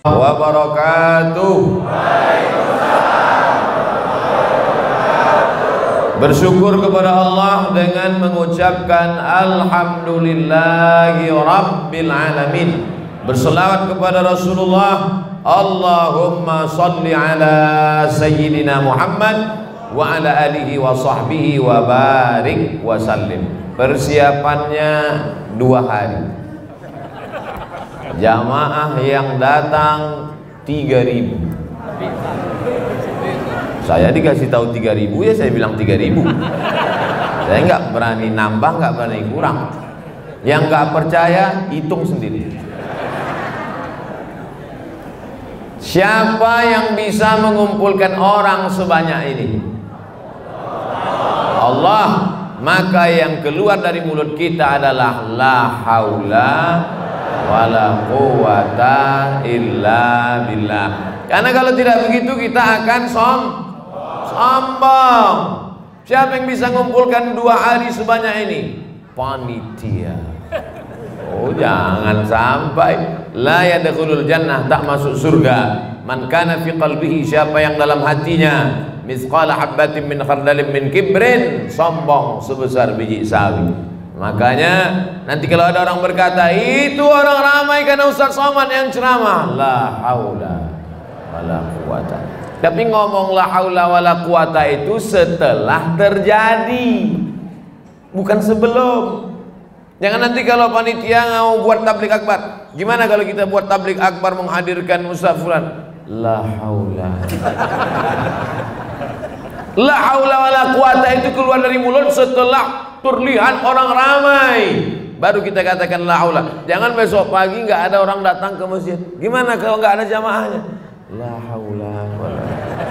wabarakatuh. Bersyukur kepada Allah dengan mengucapkan alhamdulillahi rabbil alamin. Berselawat kepada Rasulullah, Allahumma salli ala sayyidina Muhammad wa ala alihi wa sahbihi wa barik wa sallim. Persiapannya 2 hari. Jamaah yang datang 3.000. Saya dikasih tahu 3.000 ya saya bilang 3.000. Saya nggak berani nambah, nggak berani kurang. Yang nggak percaya hitung sendiri. Siapa yang bisa mengumpulkan orang sebanyak ini? Allah. Maka yang keluar dari mulut kita adalah la haula wala quwata illa billah. Karena kalau tidak begitu kita akan sombong. Siapa yang bisa mengumpulkan 2 hari sebanyak ini? Panitia. Oh, jangan sampai la yadkhulul jannah, tak masuk surga. Man kana fi qalbihi, siapa yang dalam hatinya mithqala habbatin min khardalin min kibrin, sombong sebesar biji sawi. Makanya nanti kalau ada orang berkata itu orang ramai karena Ustaz Somad yang ceramah, la haula wala quwata. Tapi ngomong la haula wala quwata itu setelah terjadi, bukan sebelum. Jangan nanti kalau panitia mau buat tablik akbar, gimana kalau kita buat tablik akbar menghadirkan Ustaz Fulan? La haula. La haula wala quwata itu keluar dari mulut setelah terlihat orang ramai, baru kita katakan la haula. Jangan besok pagi nggak ada orang datang ke masjid. Gimana kalau nggak ada jamaahnya? La haula wala.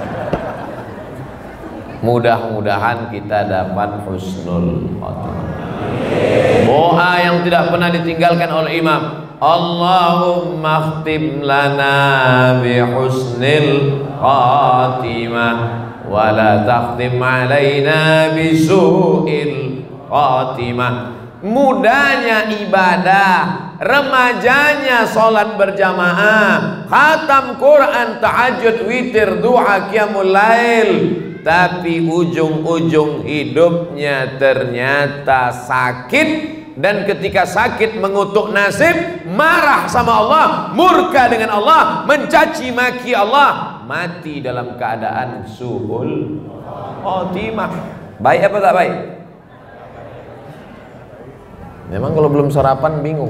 Mudah-mudahan kita dapat husnul khotimah. Doa yang tidak pernah ditinggalkan oleh imam, Allahumma khtim lana bi husnil khatimah wa la takhtim alaina bi su'il khatimah. Mudahnya ibadah, remajanya sholat berjamaah, khatam Quran, tahajud, witir, duha, qiyamul lail, tapi ujung-ujung hidupnya ternyata sakit. Dan ketika sakit mengutuk nasib, marah sama Allah, murka dengan Allah, mencaci maki Allah, mati dalam keadaan su'ul khotimah. Baik apa tak baik? Memang kalau belum sarapan bingung.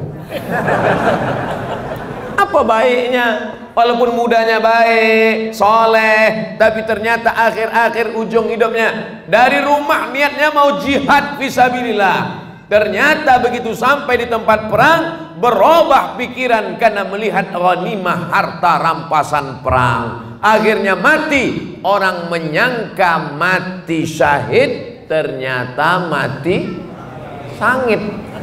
Apa baiknya? Walaupun mudanya baik, soleh, tapi ternyata akhir-akhir ujung hidupnya dari rumah niatnya mau jihad fisabilillah. Ternyata begitu sampai di tempat perang berubah pikiran karena melihat ghanimah, harta rampasan perang. Akhirnya mati. Orang menyangka mati syahid, ternyata mati sangit.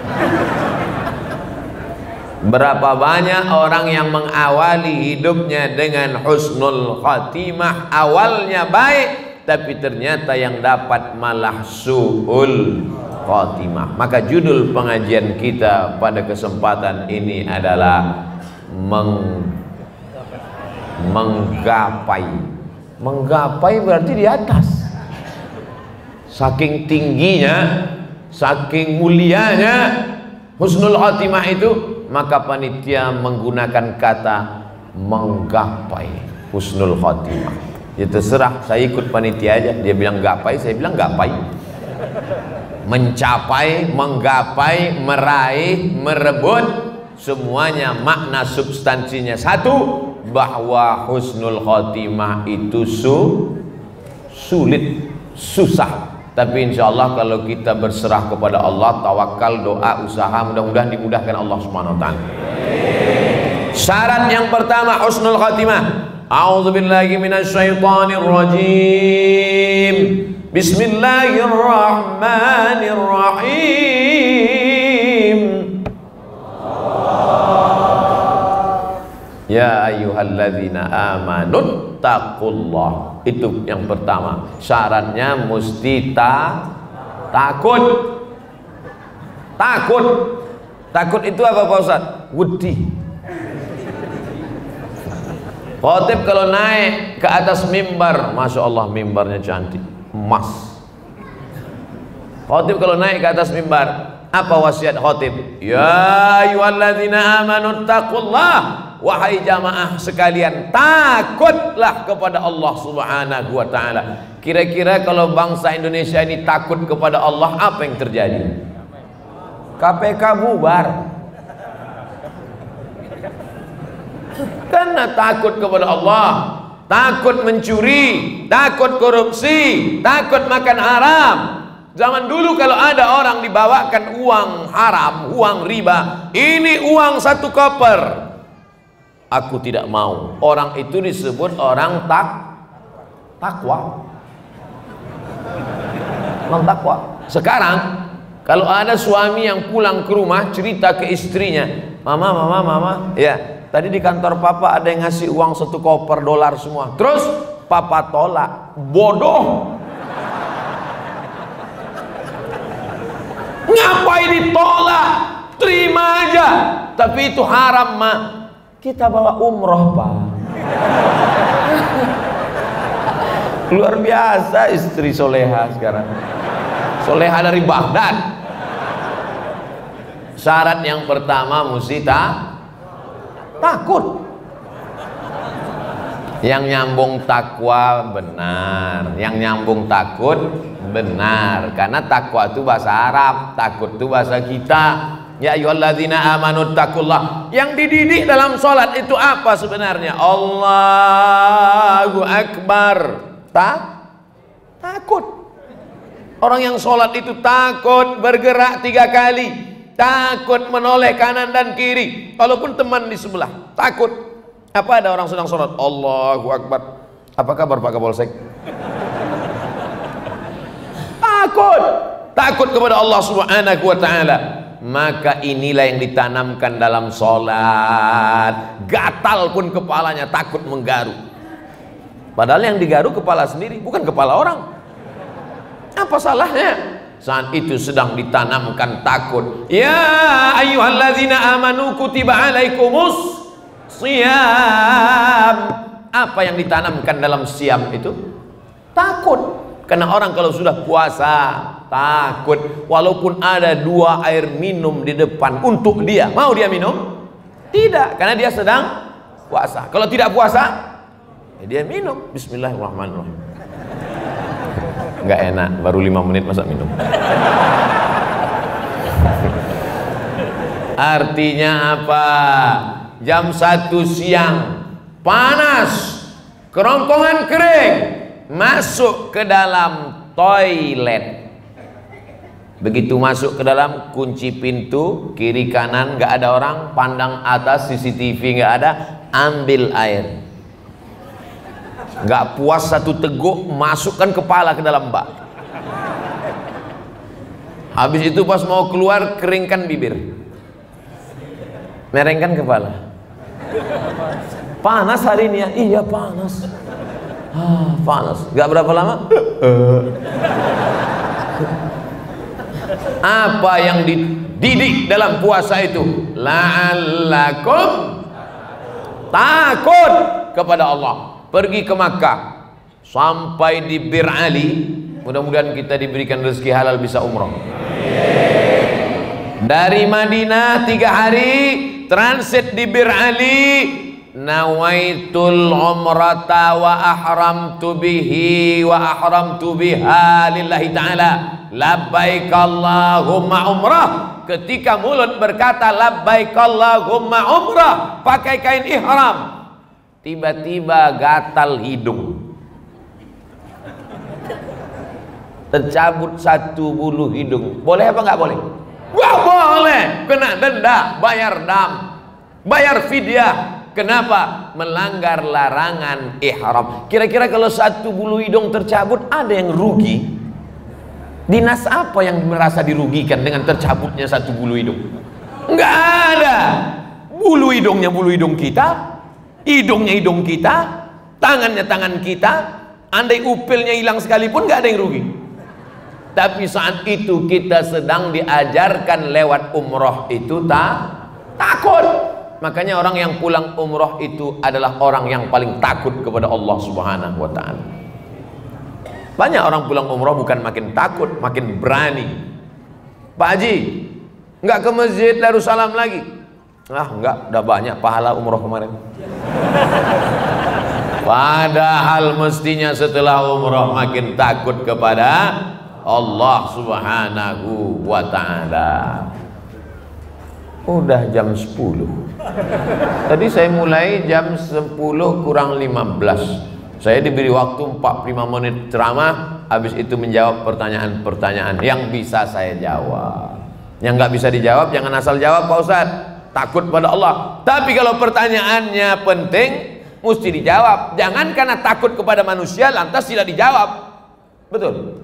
Berapa banyak orang yang mengawali hidupnya dengan husnul khatimah, awalnya baik, tapi ternyata yang dapat malah su'ul khatimah. Maka judul pengajian kita pada kesempatan ini adalah menggapai. Menggapai berarti di atas. Saking tingginya, saking mulianya husnul khatimah itu, maka panitia menggunakan kata menggapai husnul khatimah. Ya terserah, saya ikut panitia aja. Dia bilang gapai, saya bilang gapai. Mencapai, menggapai, meraih, merebut, semuanya makna substansinya satu, bahwa husnul khotimah itu sulit, susah. Tapi insya Allah kalau kita berserah kepada Allah, tawakal, doa, usaha, mudah-mudahan dimudahkan Allah Subhanahu wa ta'ala. Syarat yang pertama husnul khotimah. A'udzubillahi minasyaitonir rajim. Bismillahirrahmanirrahim. Ya ayyuhalladzina amanu taqullah. Itu yang pertama. Syaratnya mesti takut. Takut itu apa Pak Ustaz? Wedi. Khotib kalau naik ke atas mimbar, Masya Allah mimbarnya cantik, emas. Khotib kalau naik ke atas mimbar, apa wasiat khotib? Ya ayyuhalladzina amanu taqullah, wahai jamaah sekalian, takutlah kepada Allah Subhanahu wa ta'ala. Kira-kira kalau bangsa Indonesia ini takut kepada Allah, apa yang terjadi? KPK bubar. Karena takut kepada Allah, takut mencuri, takut korupsi, takut makan haram. Zaman dulu kalau ada orang dibawakan uang haram, uang riba, ini uang 1 koper, aku tidak mau. Orang itu disebut orang takwa. Orang takwa. Sekarang kalau ada suami yang pulang ke rumah cerita ke istrinya, mama, ya tadi di kantor papa ada yang ngasih uang 1 koper dolar semua. Terus papa tolak. Bodoh. Ngapain ditolak? Terima aja. Tapi itu haram, Ma. Kita bawa umroh, Pak. Luar biasa istri soleha sekarang. Soleha dari Baghdad. Syarat yang pertama mesti takut. Yang nyambung takwa benar, yang nyambung takut benar. Karena takwa itu bahasa Arab, takut itu bahasa kita. Ya ayyuhalladzina amanu taqullah. Yang dididik dalam sholat itu apa sebenarnya? Allahu Akbar. Takut. Orang yang sholat itu takut bergerak 3 kali, takut menoleh kanan dan kiri walaupun teman di sebelah, takut. Apa ada orang sedang sholat Allahu Akbar, apa kabar Pak Kapolsek? Takut kepada Allah Subhanahu wa ta'ala. Maka inilah yang ditanamkan dalam sholat. Gatal pun kepalanya, takut menggaru. Padahal yang digaru kepala sendiri, bukan kepala orang. Apa salahnya? Saat itu sedang ditanamkan takut. Ya ayyuhalladzina amanu kutiba alaikumus siyam. Apa yang ditanamkan dalam siam itu? Takut. Karena orang kalau sudah puasa takut. Walaupun ada 2 air minum di depan untuk dia, mau dia minum? Tidak, karena dia sedang puasa. Kalau tidak puasa, ya dia minum. Bismillahirrahmanirrahim. Nggak enak, baru 5 menit masa minum. Artinya apa? Jam 1 siang panas, kerongkongan kering, masuk ke dalam toilet. Begitu masuk ke dalam, kunci pintu, kiri kanan nggak ada orang, pandang atas, CCTV nggak ada, ambil air. Nggak puas 1 teguk, masukkan kepala ke dalam bak. Habis itu pas mau keluar, keringkan bibir, merengkan kepala. Panas hari ini ya? Iya panas. Panas. Gak berapa lama? Apa yang dididik dalam puasa itu? La'allakum takut kepada Allah. Pergi ke Makkah sampai di Bir Ali. Mudah-mudahan kita diberikan rezeki halal bisa umroh. Dari Madinah 3 hari transit di Bir Ali. Nawaitul umrata wa ahramtu bihi wa ahramtu biha lillahi ta'ala. Labbaik Allahumma umrah. Ketika mulut berkata labbaik Allahumma umrah, pakai kain ihram, tiba-tiba gatal hidung, tercabut 1 bulu hidung. Boleh apa nggak boleh? Wah boleh, kena denda, bayar dam, bayar fidyah. Kenapa? Melanggar larangan ihram. Kira-kira kalau 1 bulu hidung tercabut, ada yang rugi? Dinas apa yang merasa dirugikan dengan tercabutnya 1 bulu hidung? Enggak ada. Bulu hidungnya bulu hidung kita, hidungnya hidung kita, tangannya tangan kita. Andai upilnya hilang sekalipun nggak ada yang rugi. Tapi saat itu kita sedang diajarkan lewat umroh itu takut. Makanya orang yang pulang umroh itu adalah orang yang paling takut kepada Allah Subhanahu wa ta'ala. Banyak orang pulang umroh bukan makin takut, makin berani. Pak Haji, nggak ke Masjid Darussalam lagi? Ah, enggak, udah banyak pahala umroh kemarin. Padahal mestinya setelah umroh makin takut kepada Allah Subhanahu wa ta'ala. Udah jam 10. Tadi saya mulai jam 10 kurang 15. Saya diberi waktu 45 menit ceramah, habis itu menjawab pertanyaan-pertanyaan yang bisa saya jawab. Yang nggak bisa dijawab jangan asal jawab Pak Ustadz, takut pada Allah. Tapi kalau pertanyaannya penting mesti dijawab. Jangan karena takut kepada manusia lantas tidak dijawab. Betul?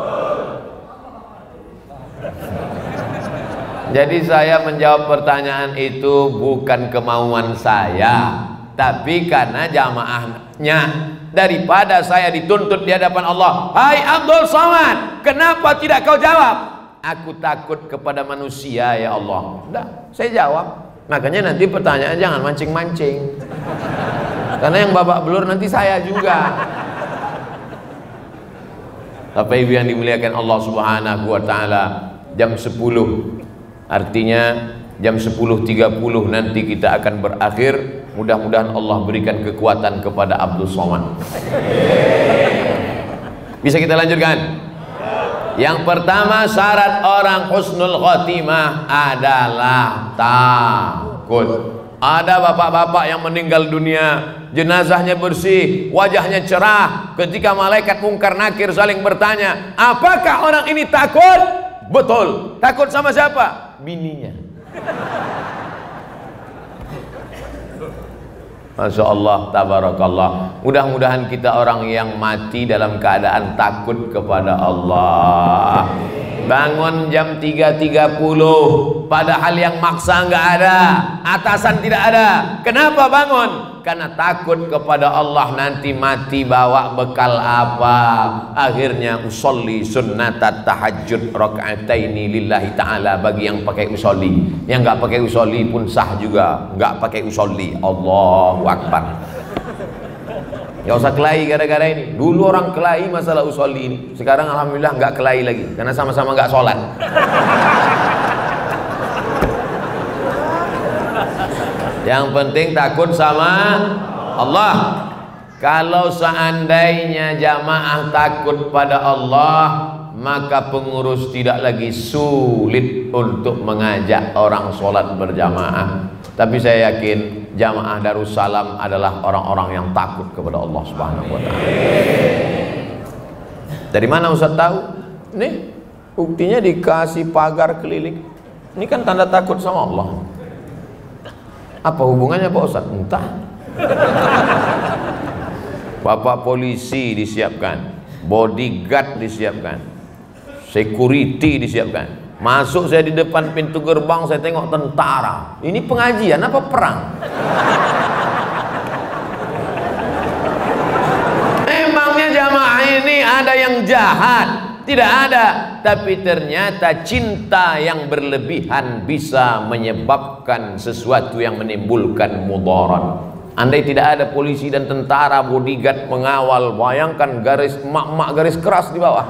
Jadi saya menjawab pertanyaan itu bukan kemauan saya, tapi karena jamaahnya. Daripada saya dituntut di hadapan Allah, hai Abdul Somad, kenapa tidak kau jawab? Aku takut kepada manusia ya Allah. Udah, saya jawab. Makanya nanti pertanyaan jangan mancing-mancing, karena yang babak belur nanti saya juga. Bapak Ibu yang dimuliakan Allah Subhanahu wa ta'ala, jam 10 artinya jam 10.30 nanti kita akan berakhir. Mudah-mudahan Allah berikan kekuatan kepada Abdul Somad. Bisa kita lanjutkan? Yang pertama, syarat orang husnul khotimah adalah takut. Ada bapak-bapak yang meninggal dunia, jenazahnya bersih, wajahnya cerah. Ketika malaikat mungkar nakir saling bertanya, apakah orang ini takut? Betul. Takut sama siapa? Bininya. Masya Allah, tabarakallah. Mudah-mudahan kita orang yang mati dalam keadaan takut kepada Allah. Bangun jam 3.30 padahal yang maksa nggak ada, atasan tidak ada. Kenapa bangun? Karena takut kepada Allah nanti mati bawa bekal apa. Akhirnya usolli sunnatat tahajud rakaataini lillahi ta'ala bagi yang pakai usolli. Yang nggak pakai usolli pun sah juga, nggak pakai usolli. Allahu Akbar. Gak usah kelahi gara-gara ini. Dulu orang kelahi masalah usolli ini. Sekarang alhamdulillah nggak kelahi lagi karena sama-sama nggak sholat. Yang penting takut sama Allah. Kalau seandainya jamaah takut pada Allah, maka pengurus tidak lagi sulit untuk mengajak orang sholat berjamaah. Tapi saya yakin jamaah Darussalam adalah orang-orang yang takut kepada Allah Subhanahu wa ta'ala. Dari mana Ustaz tahu? Nih, buktinya dikasih pagar keliling. Ini kan tanda takut sama Allah. Apa hubungannya Pak Ustaz? Entah. Bapak polisi disiapkan, bodyguard disiapkan, security disiapkan. Masuk saya di depan pintu gerbang, saya tengok tentara. Ini pengajian apa perang? Emangnya jamaah ini ada yang jahat? Tidak ada. Tapi ternyata cinta yang berlebihan bisa menyebabkan sesuatu yang menimbulkan mudarat. Andai tidak ada polisi dan tentara bodyguard mengawal, bayangkan garis emak-emak garis keras di bawah.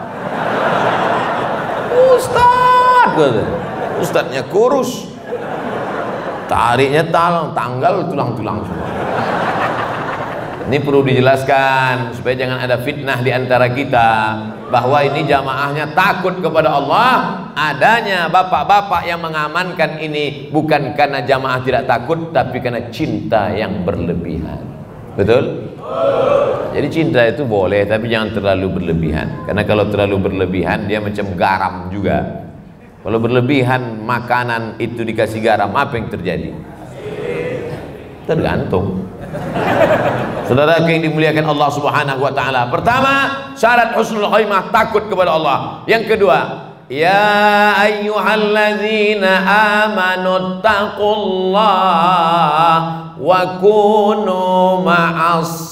Ustadznya kurus, tariknya tanggal tulang-tulang semua. Ini perlu dijelaskan supaya jangan ada fitnah di antara kita bahwa ini jamaahnya takut kepada Allah. Adanya bapak-bapak yang mengamankan ini bukan karena jamaah tidak takut, tapi karena cinta yang berlebihan. Betul? Jadi cinta itu boleh, tapi jangan terlalu berlebihan. Karena kalau terlalu berlebihan dia macam garam juga. Kalau berlebihan makanan itu dikasih garam, apa yang terjadi? Tergantung. Saudara yang dimuliakan Allah Subhanahu wa ta'ala, pertama syarat husnul khotimah takut kepada Allah. Yang kedua, ya ayyuhalladzina amanu taqullah wa kunu ma'as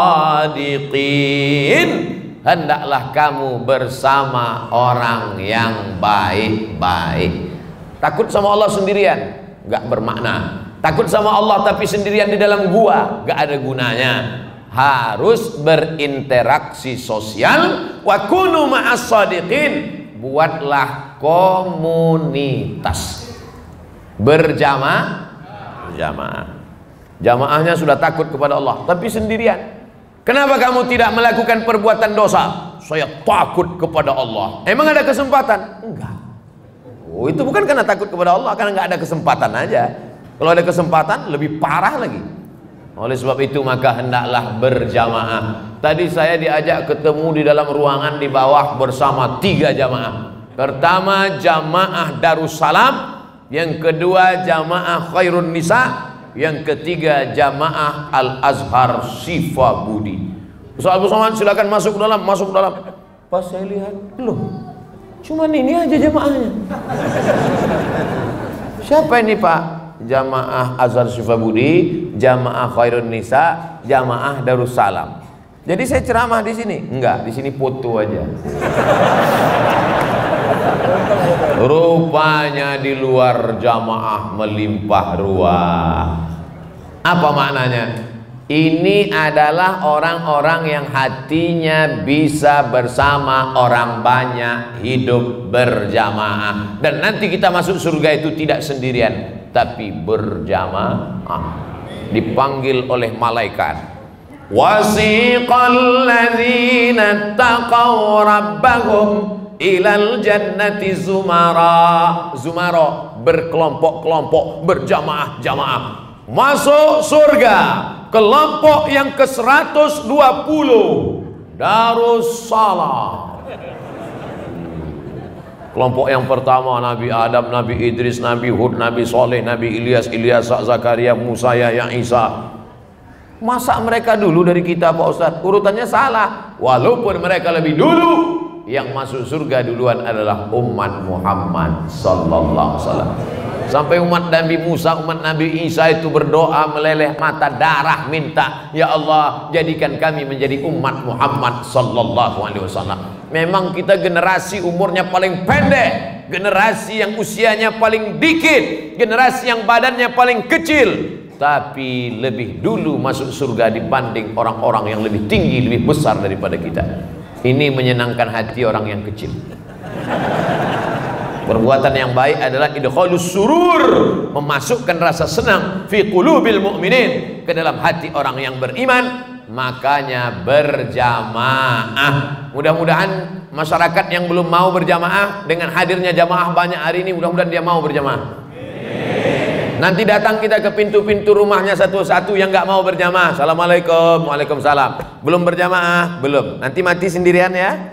sadiqin. Hendaklah kamu bersama orang yang baik-baik. Takut sama Allah sendirian nggak bermakna. Takut sama Allah tapi sendirian di dalam gua, gak ada gunanya. Harus berinteraksi sosial. Wa kunu ma'as shadiqin. Buatlah komunitas. Berjamaah. Jamaahnya sudah takut kepada Allah tapi sendirian. Kenapa kamu tidak melakukan perbuatan dosa? Saya takut kepada Allah. Emang ada kesempatan? Enggak. Oh, itu bukan karena takut kepada Allah, karena nggak ada kesempatan aja. Kalau ada kesempatan lebih parah lagi. Oleh sebab itu maka hendaklah berjamaah. Tadi saya diajak ketemu di dalam ruangan di bawah bersama 3 jamaah. Pertama jamaah Darussalam, yang kedua jamaah Khairun Nisa, yang ketiga jamaah Al-Azhar Sifa Budi. Ustaz Abu Somad silakan masuk ke dalam, masuk ke dalam. Pas saya lihat, loh, cuman ini aja jamaahnya. Siapa ini Pak? Jamaah Azhar Sifa Budi, jamaah Khairun Nisa, jamaah Darussalam. Jadi saya ceramah di sini? Enggak, di sini foto aja. Rupanya di luar jamaah melimpah ruah. Apa maknanya? Ini adalah orang-orang yang hatinya bisa bersama orang banyak, hidup berjamaah. Dan nanti kita masuk surga itu tidak sendirian, tapi berjamaah. Dipanggil oleh malaikat. Wasiqal ladzina taqaw rabbahum ilal jannati zumara. Zumara berkelompok-kelompok, berjamaah-jamaah masuk surga. Kelompok yang ke-120 Darussalam. Kelompok yang pertama Nabi Adam, Nabi Idris, Nabi Hud, Nabi Soleh, Nabi Ilyas, Zakaria, Musa, Yahya, Isa. Masa mereka dulu dari kita Pak Ustadz? Urutannya salah. Walaupun mereka lebih dulu, yang masuk surga duluan adalah umat Muhammad sallallahu alaihi wasallam. Sampai umat Nabi Musa, umat Nabi Isa itu berdoa meleleh mata darah, minta, ya Allah jadikan kami menjadi umat Muhammad sallallahu alaihi wasallam. Memang kita generasi umurnya paling pendek, generasi yang usianya paling dikit, generasi yang badannya paling kecil, tapi lebih dulu masuk surga dibanding orang-orang yang lebih tinggi, lebih besar daripada kita. Ini menyenangkan hati orang yang kecil. Perbuatan yang baik adalah idkhalus surur, memasukkan rasa senang fi qulubil mu'minin, ke dalam hati orang yang beriman. Makanya berjamaah. Mudah-mudahan masyarakat yang belum mau berjamaah, dengan hadirnya jamaah banyak hari ini, mudah-mudahan dia mau berjamaah. Nanti datang kita ke pintu-pintu rumahnya satu-satu yang nggak mau berjamaah. Assalamualaikum, waalaikumsalam. Belum berjamaah? Belum. Nanti mati sendirian ya.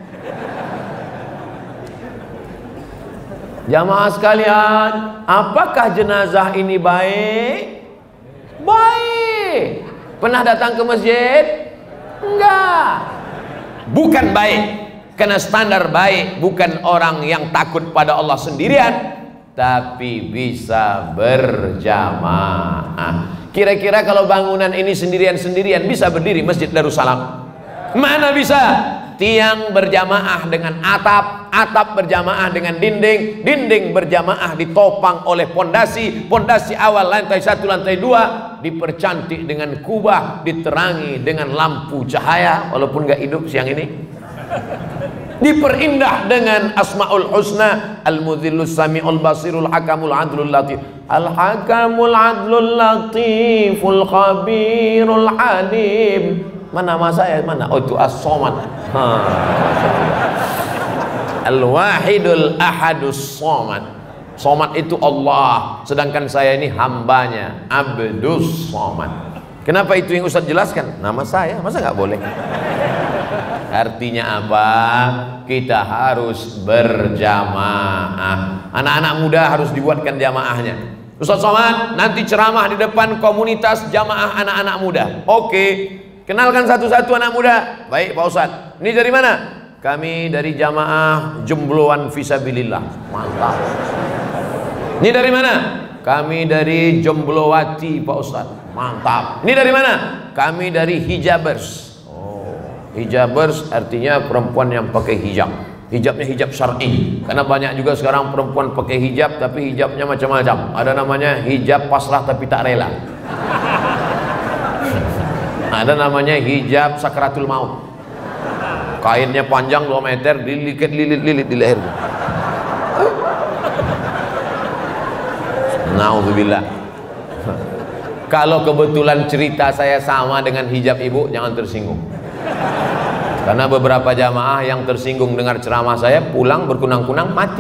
Jamaah sekalian, apakah jenazah ini baik? Baik. Pernah datang ke masjid? Enggak. Bukan baik. Karena standar baik bukan orang yang takut pada Allah sendirian, tapi bisa berjamaah. Kira-kira kalau bangunan ini sendirian-sendirian bisa berdiri Masjid Darussalam? Mana bisa? Tiang berjamaah dengan atap, atap berjamaah dengan dinding, dinding berjamaah ditopang oleh pondasi, pondasi awal lantai 1, lantai 2 dipercantik dengan kubah, diterangi dengan lampu cahaya, walaupun gak hidup siang ini, diperindah dengan asmaul husna, al-mudhillus sami'ul basirul hakamul adlul latif, al-hakamul adlul latiful khabirul alim. Mana nama saya? Mana? Oh itu As-Somad. Al-Wahidul Ahadus Somad. Somad itu Allah, sedangkan saya ini hambanya, Abdus Somad. Kenapa itu yang Ustaz jelaskan? Nama saya, masa nggak boleh? Artinya apa? Kita harus berjamaah. Anak-anak muda harus dibuatkan jamaahnya. Ustaz Somad nanti ceramah di depan komunitas jamaah anak-anak muda. Oke. Kenalkan satu-satu anak muda. Baik Pak Ustadz. Ini dari mana? Kami dari jamaah Jombloan Fisabilillah. Mantap. Ini dari mana? Kami dari Jomblowati Pak Ustadz. Mantap. Ini dari mana? Kami dari Hijabers. Oh, Hijabers artinya perempuan yang pakai hijab. Hijabnya hijab syar'i, karena banyak juga sekarang perempuan pakai hijab tapi hijabnya macam-macam. Ada namanya hijab pasrah tapi tak rela. Ada namanya hijab sakratul maut. Kainnya panjang 2 meter, dililit-lilit di leher. Nauzubillah. Kalau kebetulan cerita saya sama dengan hijab ibu, jangan tersinggung. Karena beberapa jamaah yang tersinggung dengar ceramah saya pulang berkunang-kunang mati.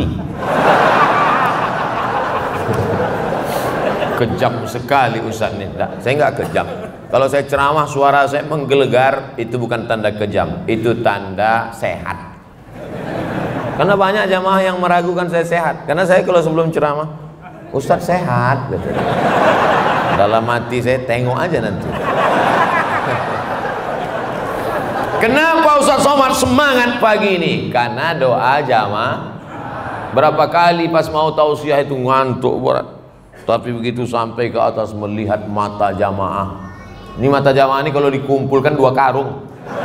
Kejam sekali Ustaz ini. Saya nggak kejam. Kalau saya ceramah suara saya menggelegar, itu bukan tanda kejam, itu tanda sehat. Karena banyak jamaah yang meragukan saya sehat. Karena saya kalau sebelum ceramah, Ustaz sehat, gitu. Dalam hati saya tengok aja nanti. Kenapa Ustaz Somad semangat pagi ini? Karena doa jamaah. Berapa kali pas mau tausiah itu ngantuk berat, tapi begitu sampai ke atas melihat mata jamaah. Ini mata jamaah ini kalau dikumpulkan 2 karung.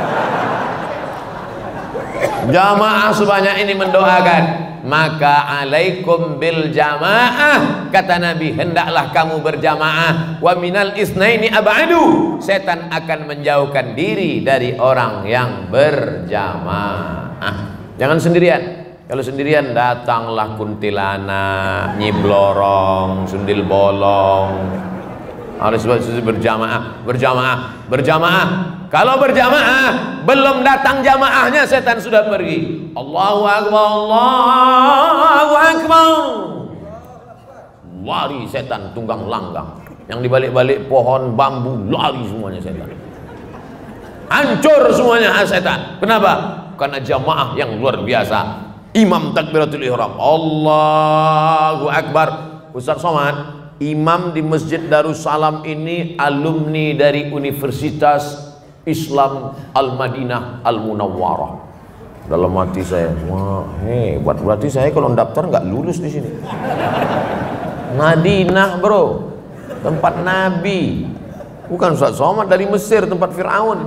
Jamaah sebanyak ini mendoakan, maka alaikum bil jamaah, kata Nabi, hendaklah kamu berjamaah. Wa minal isnaini ab'adu, setan akan menjauhkan diri dari orang yang berjamaah. Jangan sendirian. Kalau sendirian datanglah kuntilanak, nyiblorong, sundil bolong. Oleh sebab itu berjamaah, berjamaah, berjamaah. Kalau berjamaah belum datang jamaahnya, setan sudah pergi. Allahu Akbar, Allahu Akbar. Lari setan tunggang langgang. Yang di balik-balik pohon bambu lari semuanya setan. Hancur semuanya setan. Kenapa? Karena jamaah yang luar biasa. Imam takbiratul ihram, Allahu Akbar. Ustaz Somad, imam di Masjid Darussalam ini alumni dari Universitas Islam Al-Madinah Al-Munawwarah. Dalam hati saya, wah hebat, berarti saya kalau daftar nggak lulus di sini. Madinah bro, tempat Nabi. Bukan Ustaz Somad dari Mesir, tempat Fir'aun.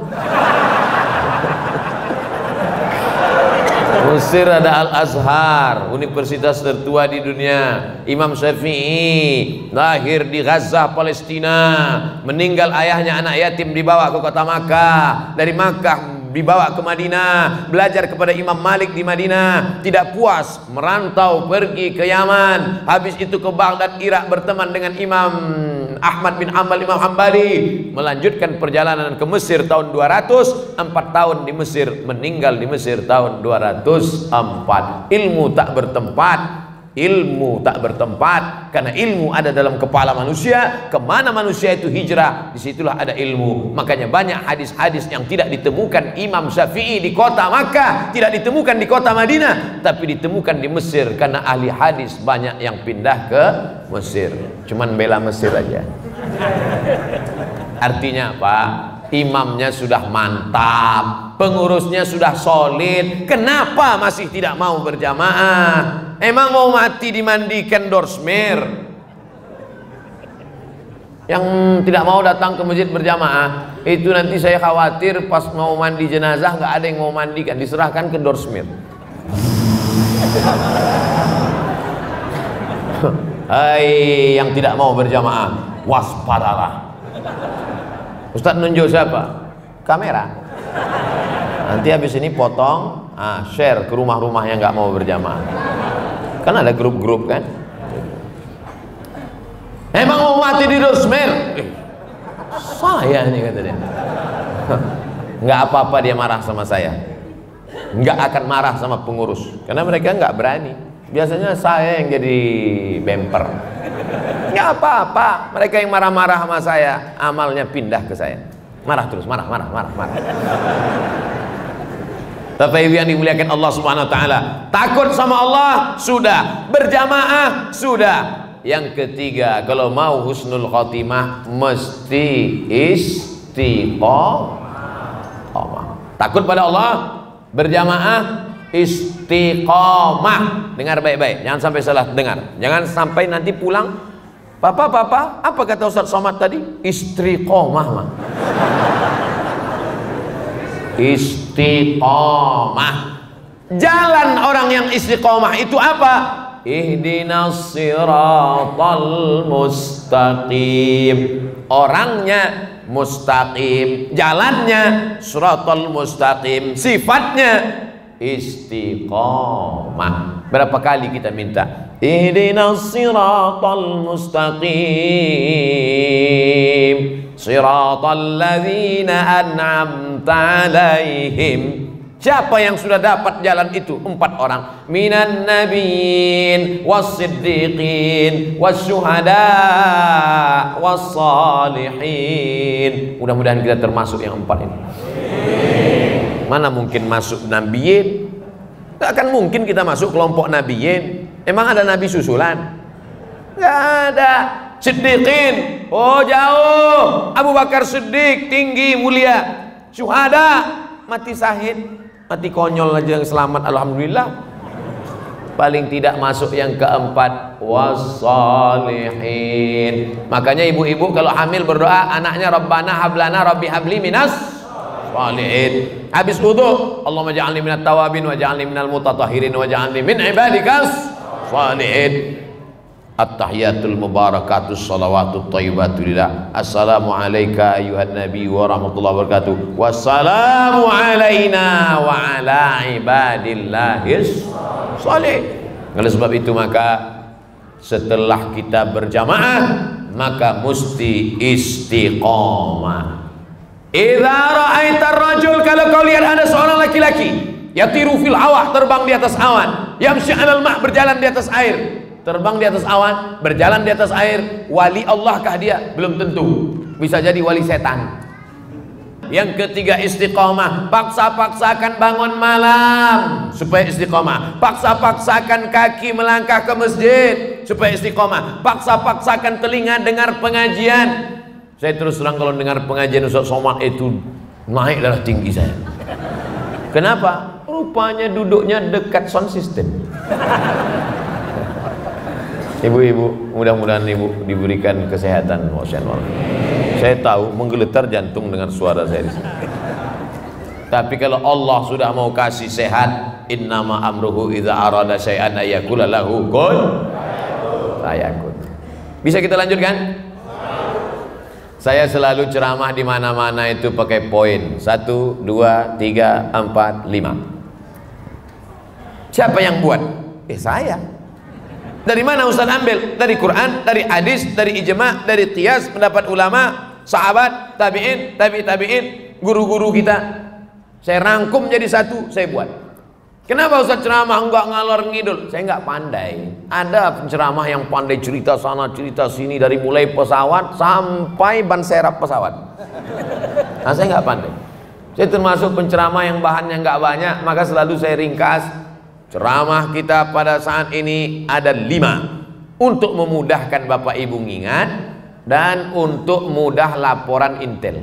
Mesir ada Al-Azhar, universitas tertua di dunia. Imam Syafi'i lahir di Gaza, Palestina, meninggal ayahnya anak yatim, dibawa ke kota Makkah, dari Makkah dibawa ke Madinah, belajar kepada Imam Malik di Madinah, tidak puas merantau pergi ke Yaman, habis itu ke Baghdad, Irak, berteman dengan Imam Ahmad bin Hanbal, Imam Hambali, melanjutkan perjalanan ke Mesir tahun 200, 4 tahun di Mesir, meninggal di Mesir tahun 204. Ilmu tak bertempat, ilmu tak bertempat, karena ilmu ada dalam kepala manusia. Kemana manusia itu hijrah, disitulah ada ilmu. Makanya banyak hadis-hadis yang tidak ditemukan Imam Syafi'i di kota Makkah, tidak ditemukan di kota Madinah, tapi ditemukan di Mesir, karena ahli hadis banyak yang pindah ke Mesir. Cuman bela Mesir aja. Artinya apa? Imamnya sudah mantap, pengurusnya sudah solid, kenapa masih tidak mau berjamaah? Emang mau mati dimandikan dorsmir? Yang tidak mau datang ke masjid berjamaah itu nanti saya khawatir pas mau mandi jenazah nggak ada yang mau mandikan, diserahkan ke dorsmir. Hai yang tidak mau berjamaah, waspadalah. Ustadz nunjuk siapa? Kamera. Nanti habis ini potong, share ke rumah-rumah yang nggak mau berjamaah. Kan ada grup-grup kan? Emang mau mati di dorsmir? Saya ini kata dia. Nggak apa-apa dia marah sama saya. Nggak akan marah sama pengurus, karena mereka nggak berani. Biasanya saya yang jadi bemper. Nggak apa-apa, mereka yang marah-marah sama saya, amalnya pindah ke saya. Marah terus, marah. Tapi yang dimuliakan Allah Subhanahu wa taala, takut sama Allah sudah, berjamaah sudah. Yang ketiga, kalau mau husnul khotimah mesti istiqomah. Takut pada Allah, berjamaah, istiqomah. Dengar baik-baik, jangan sampai salah dengar. Jangan sampai nanti pulang, Papa, apa kata Ustaz Somad tadi? Istiqomah mah. Istiqomah. Jalan orang yang istiqomah itu apa? Ihdinas siratal mustaqim. Orangnya mustaqim, jalannya siratal mustaqim, sifatnya istiqomah. Berapa kali kita minta ihdinas siratal mustaqim siratal ladzina an'amta alaihim. Siapa yang sudah dapat jalan itu? 4 orang. Minan nabiyyin was-siddiqin was-syuhada was-salihin. Mudah-mudahan kita termasuk yang 4 ini. Mana mungkin masuk nabiyyin? Tak akan mungkin kita masuk kelompok nabiyyin. Emang ada nabi susulan? Enggak ada. Siddiqin, oh jauh. Abu Bakar Siddiq, tinggi, mulia. Syuhada, mati syahid. Mati konyol aja yang selamat, alhamdulillah. Paling tidak masuk yang keempat, wassalihin. Makanya ibu-ibu kalau hamil berdoa anaknya Rabbana hablana rabbi habli minas shalihin. Habis wudu, Allahumma ja'alni minat tawabin wa ja'alni minal mutatahhirin wa ja'alni min ibadikas shalihin. At-tahiyatul mubarakatus salawatut thayyibatu lillah. Assalamu alayka ayyuhan nabi wa rahmatullahi wabarakatuh. Wassalamu alayna wa ala ibadillahis shalih. Oleh sebab itu maka setelah kita berjamaah maka mesti istiqomah. Idza ra'aitar rajul, kalau kau lihat ada seorang laki-laki yatiru fil hawa, terbang di atas awan, yamshi 'alal ma', berjalan di atas air. Terbang di atas awan, berjalan di atas air, wali Allah kah dia? Belum tentu, bisa jadi wali setan. Yang ketiga istiqomah, paksa-paksakan bangun malam supaya istiqomah, paksa-paksakan kaki melangkah ke masjid supaya istiqomah, paksa-paksakan telinga dengar pengajian. Saya terus terang kalau dengar pengajian Ustaz Somad itu naik darah tinggi saya. Kenapa? Rupanya duduknya dekat sound system. Ibu-ibu, mudah-mudahan ibu diberikan kesehatan. Saya tahu menggeletar jantung dengan suara saya di sini. Tapi kalau Allah sudah mau kasih sehat, innama amruhu idza arada syai'an ayyakula lahu kun fayakun. Bisa kita lanjutkan? Saya selalu ceramah di mana-mana itu pakai poin 1, 2, 3, 4, 5. Siapa yang buat? Saya. Dari mana Ustaz ambil? Dari Quran, dari hadis, dari ijma', dari qiyas, pendapat ulama, sahabat, tabi'in, tabi'in, guru-guru kita. Saya rangkum jadi satu, saya buat. Kenapa Ustaz ceramah enggak ngalor ngidul? Saya enggak pandai. Ada penceramah yang pandai cerita sana, cerita sini, dari mulai pesawat sampai ban serap pesawat. Nah, saya enggak pandai. Saya termasuk penceramah yang bahannya enggak banyak, maka selalu saya ringkas. Ceramah kita pada saat ini ada 5 untuk memudahkan Bapak Ibu ngingat dan untuk mudah laporan intel.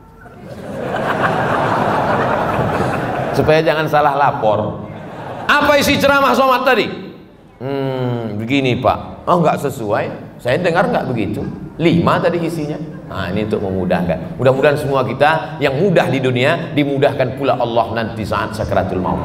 Supaya jangan salah lapor. Apa isi ceramah Somad tadi? Begini Pak. Oh nggak sesuai. Saya dengar nggak begitu. 5 tadi isinya. Nah ini untuk memudahkan. Mudah-mudahan semua kita yang mudah di dunia dimudahkan pula Allah nanti saat sakaratul maut.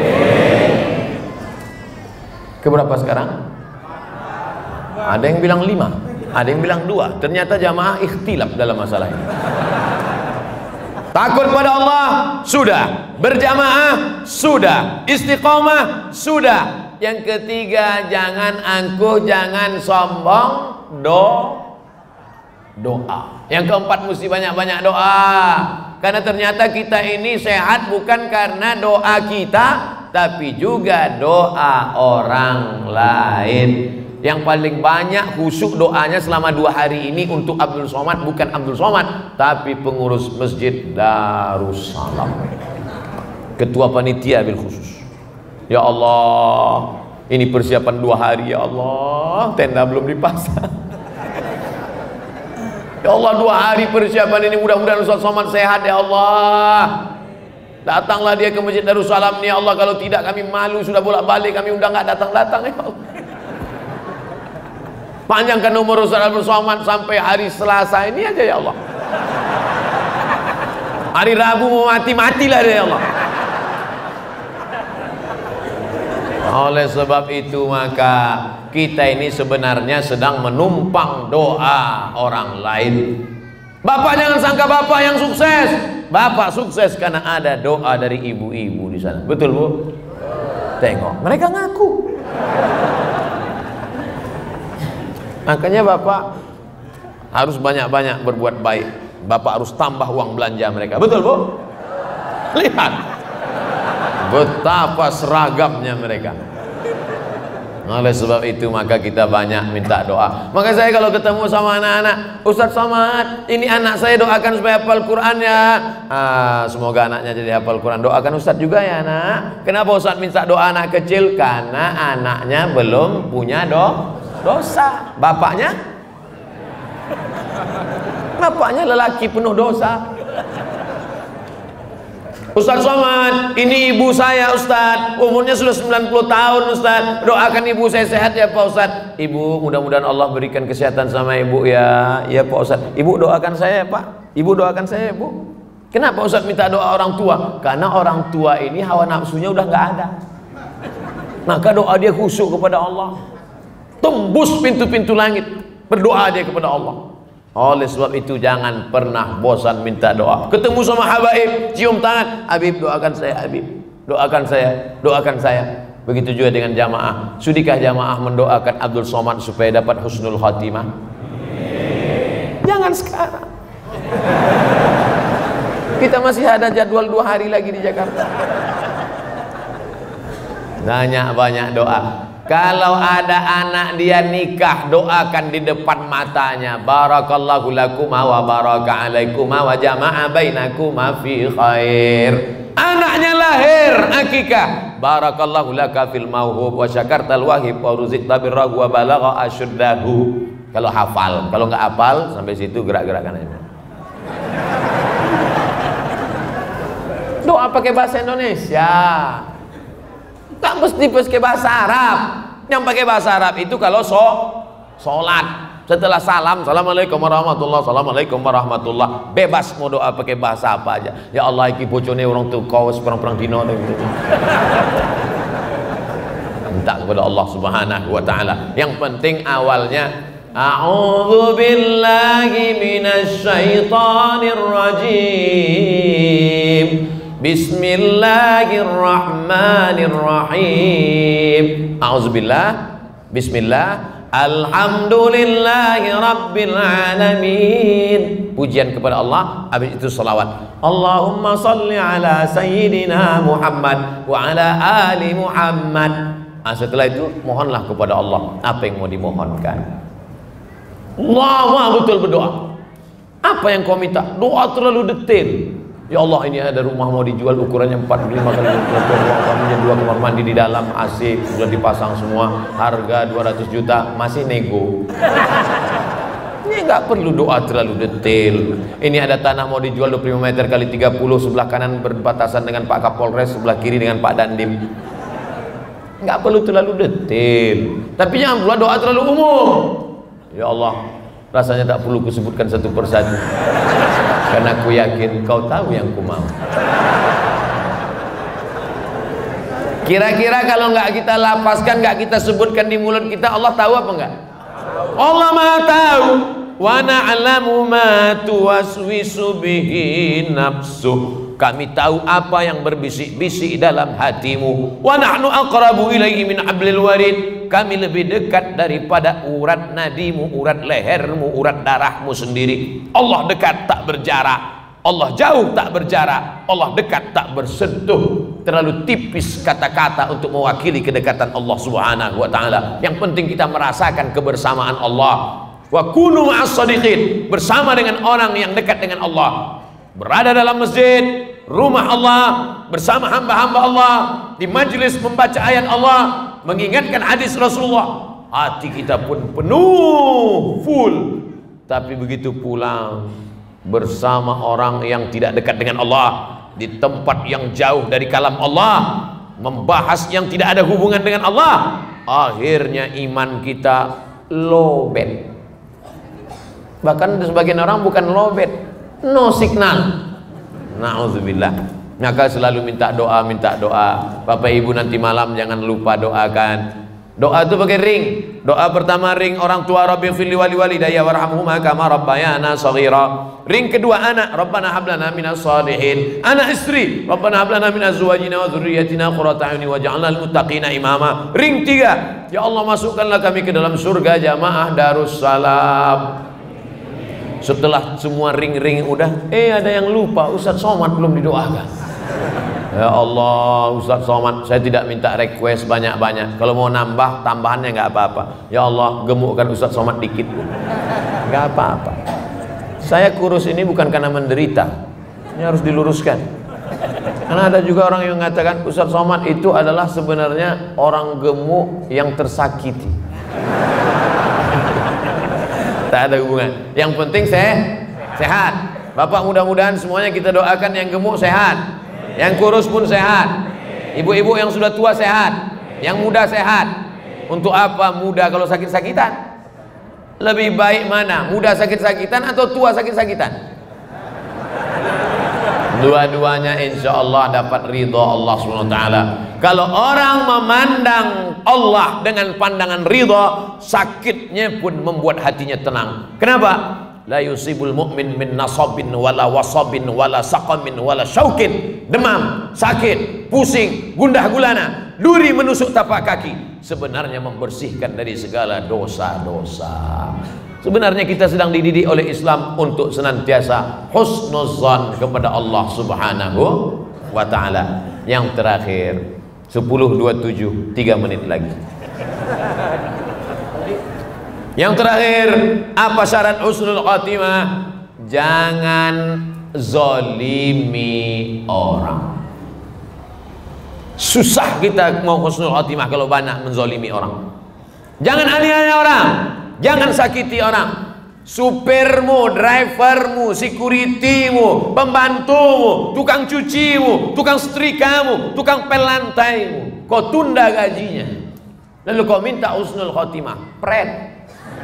Keberapa sekarang? Ada yang bilang 5, ada yang bilang 2. Ternyata jamaah ikhtilaf dalam masalah ini. Takut pada Allah sudah, berjamaah sudah, istiqomah sudah. Yang ketiga, jangan angkuh, jangan sombong, doa. Yang keempat, mesti banyak-banyak doa. Karena ternyata kita ini sehat bukan karena doa kita, tapi juga doa orang lain. Yang paling banyak khusyuk doanya selama 2 hari ini untuk Abdul Somad, bukan Abdul Somad, tapi pengurus masjid Darussalam, ketua panitia bil khusus. Ya Allah, ini persiapan 2 hari ya Allah, tenda belum dipasang. Ya Allah, 2 hari persiapan ini, mudah-mudahan Ustaz Somad sehat ya Allah. Datanglah dia ke Masjid Darussalam nih ya Allah, kalau tidak kami malu, sudah bolak-balik kami undang nggak datang-datang ya Allah. Panjangkan umur Ustaz Abdul Somad sampai hari Selasa ini aja ya Allah. Hari Rabu mau mati-matilah ya Allah. Oleh sebab itu maka kita ini sebenarnya sedang menumpang doa orang lain. Bapak jangan sangka bapak yang sukses. Bapak sukses karena ada doa dari ibu-ibu di sana. Betul Bu? Tengok, mereka ngaku. Makanya bapak harus banyak-banyak berbuat baik. Bapak harus tambah uang belanja mereka. Betul Bu? Lihat betapa seragamnya mereka. Oleh sebab itu maka kita banyak minta doa. Maka saya kalau ketemu sama anak-anak, Ustadz Somad, ini anak saya doakan supaya hafal Quran ya. Semoga anaknya jadi hafal Quran. Doakan Ustadz juga ya nak. Kenapa Ustadz minta doa anak kecil? Karena anaknya belum punya dosa. Bapaknya lelaki penuh dosa. Ustadz Somad, ini ibu saya Ustadz, umurnya sudah 90 tahun Ustadz. Doakan ibu saya sehat ya Pak Ustadz. Ibu, mudah-mudahan Allah berikan kesehatan sama ibu ya. Ya Pak Ustadz. Ibu doakan saya ya Pak. Ibu doakan saya ya Bu. Kenapa Ustadz minta doa orang tua? Karena orang tua ini hawa nafsunya udah nggak ada. Maka doa dia khusyuk kepada Allah. Tembus pintu-pintu langit. Berdoa dia kepada Allah. Oleh sebab itu jangan pernah bosan minta doa. Ketemu sama habaib, cium tangan, Habib doakan saya, Habib doakan saya, doakan saya. Begitu juga dengan jamaah. Sudikah jamaah mendoakan Abdul Somad supaya dapat husnul khatimah? Jangan sekarang. Kita masih ada jadwal 2 hari lagi di Jakarta. Banyak doa. Kalau ada anak dia nikah, doakan di depan matanya. Barakallahu lakuma wa baraka alaikuma wa jama'a bainakuma fi khair. Anaknya lahir, akikah. Barakallahu laka fil mauhub wa syakartal wahib wa ruzikta birrahu wa balagha asyuddahu. Kalau hafal, kalau nggak hafal sampai situ gerak-gerakan aja. Doa pakai bahasa Indonesia. Tak mesti pakai bahasa Arab. Yang pakai bahasa Arab itu kalau sholat. Setelah salam, assalamualaikum warahmatullah, assalamualaikum warahmatullah. Bebas mau doa pakai bahasa apa aja. Ya Allah, iki bocone orang tuh kau perang dino. Minta kepada Allah Subhanahu wa taala. Yang penting awalnya a'udzu billahi minasy syaithanir rajim. Bismillahirrahmanirrahim. A'udzubillah. Bismillah. Alhamdulillahi rabbil alamin. Pujian kepada Allah, habis itu salawat. Allahumma salli ala sayyidina Muhammad wa ala ali Muhammad. Setelah itu mohonlah kepada Allah apa yang mau dimohonkan. Allah betul berdoa. Apa yang kau minta? Doa terlalu detail. Ya Allah, ini ada rumah mau dijual ukurannya 45 kali 20, ruang tamunya 2 kamar mandi di dalam, AC sudah dipasang semua, harga 200 juta, masih nego. Ini nggak perlu doa terlalu detail. Ini ada tanah mau dijual 25 meter kali 30, sebelah kanan berbatasan dengan Pak Kapolres, sebelah kiri dengan Pak Dandim. Nggak perlu terlalu detail. Tapi jangan pula doa terlalu umum. Ya Allah, rasanya tak perlu kusebutkan satu persatu. Karena aku yakin kau tahu yang ku mau. Kira-kira kalau nggak kita lapaskan, nggak kita sebutkan di mulut kita, Allah tahu apa enggak? Allah Maha tahu. Wa na'lamu ma tuwaswisu bihi nafsuh. Kami tahu apa yang berbisik-bisik dalam hatimu. Wa nahnu aqrabu ilaihi min hablil warid. Kami lebih dekat daripada urat nadimu, urat lehermu, urat darahmu sendiri. Allah dekat tak berjarak, Allah jauh tak berjarak, Allah dekat tak bersentuh. Terlalu tipis kata-kata untuk mewakili kedekatan Allah Subhanahu wa taala. Yang penting kita merasakan kebersamaan Allah. Wa kunu ma'as shadiqin, bersama dengan orang yang dekat dengan Allah. Berada dalam masjid, rumah Allah, bersama hamba-hamba Allah, di majelis membaca ayat Allah, mengingatkan hadis Rasulullah, hati kita pun penuh, full. Tapi begitu pulang bersama orang yang tidak dekat dengan Allah, di tempat yang jauh dari kalam Allah, membahas yang tidak ada hubungan dengan Allah, akhirnya iman kita lowbat. Bahkan sebagian orang bukan lowbat, no signal. Na'udzubillah. Maka selalu minta doa, minta doa. Bapak Ibu nanti malam jangan lupa doakan. Doa itu pakai ring. Doa pertama ring orang tua, Rabbi firli wali walidayya warhamhuma kama rabbayana shaghira. Ring kedua anak, Rabbana hab lana minas shalihin. Anak istri, Rabbana hab lana min azwajina wa dzurriyyatina qurrata a'yun waj'alna lil muttaqina imama. Ring tiga, ya Allah masukkanlah kami ke dalam surga jamaah Darussalam. Setelah semua ring-ring udah, ada yang lupa, Ustaz Somad belum didoakan. Ya Allah, Ustaz Somad, saya tidak minta request banyak-banyak. Kalau mau nambah, tambahannya nggak apa-apa. Ya Allah, gemukkan Ustaz Somad dikit. Nggak apa-apa. Saya kurus ini bukan karena menderita. Ini harus diluruskan. Karena ada juga orang yang mengatakan Ustaz Somad itu adalah sebenarnya orang gemuk yang tersakiti. Tak ada hubungan. Yang penting saya sehat. Bapak mudah-mudahan semuanya kita doakan yang gemuk sehat. Yang kurus pun sehat. Ibu-ibu yang sudah tua sehat. Yang muda sehat. Untuk apa muda kalau sakit-sakitan? Lebih baik mana? Muda sakit-sakitan atau tua sakit-sakitan? Dua-duanya insya Allah dapat ridha Allah SWT. Kalau orang memandang Allah dengan pandangan ridha, sakitnya pun membuat hatinya tenang. Kenapa? La yusibul mu'min min nasabin wala wasabin wala saqamin wala syaukin. Demam, sakit, pusing, gundah gulana, duri menusuk tapak kaki, sebenarnya membersihkan dari segala dosa-dosa. Sebenarnya kita sedang dididik oleh Islam untuk senantiasa husnuzan kepada Allah Subhanahu wa ta'ala. Yang terakhir 10.27, 3 menit lagi. Yang terakhir, apa syarat husnul khatimah? Jangan zolimi orang. Susah kita mau husnul khatimah kalau banyak menzolimi orang. Jangan aniaya orang, jangan sakiti orang. Supirmu, drivermu, securitymu, pembantumu, tukang cucimu, tukang setrikamu, tukang pel lantaimu, kau tunda gajinya, lalu kau minta husnul khatimah, pret.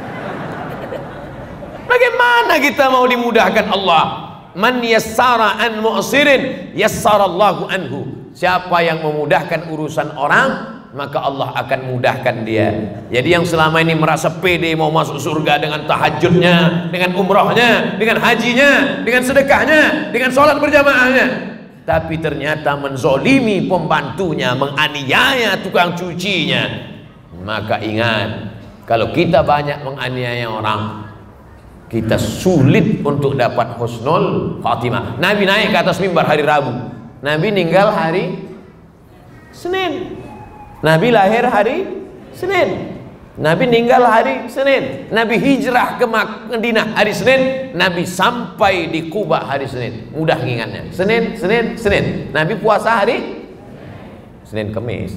Bagaimana kita mau dimudahkan Allah? Man yassara an mu'sirin yassarallahu anhu. Siapa yang memudahkan urusan orang, maka Allah akan mudahkan dia. Jadi yang selama ini merasa pede mau masuk surga dengan tahajudnya, dengan umrohnya, dengan hajinya, dengan sedekahnya, dengan sholat berjamaahnya, tapi ternyata menzolimi pembantunya, menganiaya tukang cucinya, maka ingat, kalau kita banyak menganiaya orang, kita sulit untuk dapat husnul khatimah. Nabi naik ke atas mimbar hari Rabu, Nabi meninggal hari Senin. Nabi lahir hari Senin, Nabi meninggal hari Senin. Nabi hijrah ke Madinah hari Senin, Nabi sampai di Kuba hari Senin. Mudah ingatnya, Senin, Senin, Senin. Nabi puasa hari Senin, Kamis.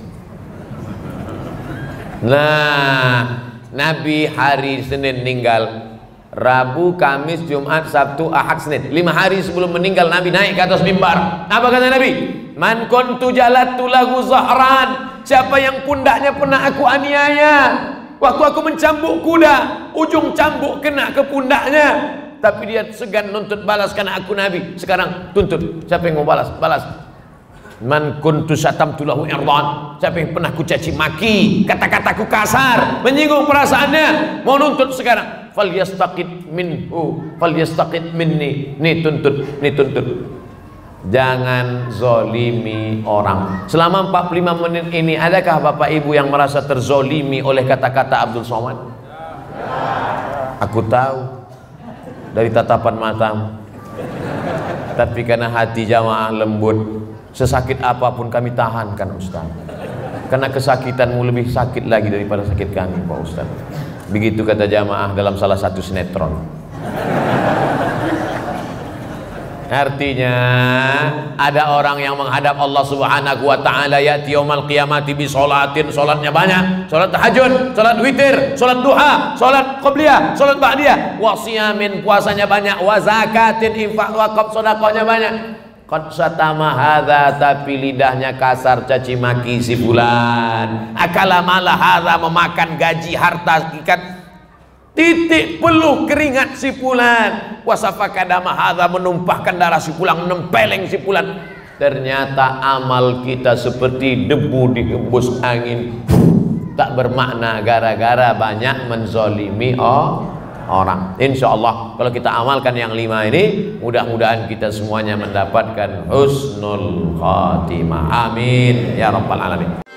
Nah, Nabi hari Senin meninggal, Rabu, Kamis, Jumat, Sabtu, Ahad, Senin. 5 hari sebelum meninggal Nabi naik ke atas mimbar. Apa kata Nabi? Man kuntu jalatu lahu zahran. Siapa yang pundaknya pernah aku aniaya, waktu aku mencambuk kuda, ujung cambuk kena ke pundaknya, tapi dia segan nuntut balas karena aku Nabi. Sekarang tuntut, siapa yang mau balas? Balas. Man kuntu satamtu lahu irdan. Siapa yang pernah ku caci maki, kata-kataku kasar, menyinggung perasaannya, mau nuntut sekarang. Falyastaqid minhu, falyastaqid minni. Nih tuntut, nih tuntut. Jangan zolimi orang. Selama 45 menit ini, adakah Bapak Ibu yang merasa terzolimi oleh kata-kata Abdul Somad? Aku tahu dari tatapan matamu, tapi karena hati jamaah lembut, sesakit apapun kami tahankan Ustaz, karena kesakitanmu lebih sakit lagi daripada sakit kami Pak Ustaz. Begitu kata jamaah dalam salah satu sinetron. Artinya ada orang yang menghadap Allah Subhanahu wa ta'ala, ya'ti yaumal qiyamati bi sholatin, sholatnya banyak, sholat tahajud, sholat witir, sholat duha, sholat qobliyah, sholat ba'diyah, wa siyamin, puasanya banyak, wa zakatin, infak wakaf, sedekahnya banyak. Qad satama hadza, tapi lidahnya kasar caci maki si fulan. Akala mala hadza, memakan gaji harta ikat, titik peluh keringat si fulan. Wasafaka dama hadza, menumpahkan darah si fulan, menempeleng si fulan. ternyata amal kita seperti debu dihembus angin, tak bermakna gara-gara banyak menzolimi orang. Insya Allah kalau kita amalkan yang 5 ini, mudah-mudahan kita semuanya mendapatkan husnul khatimah. Amin ya rabbal alamin.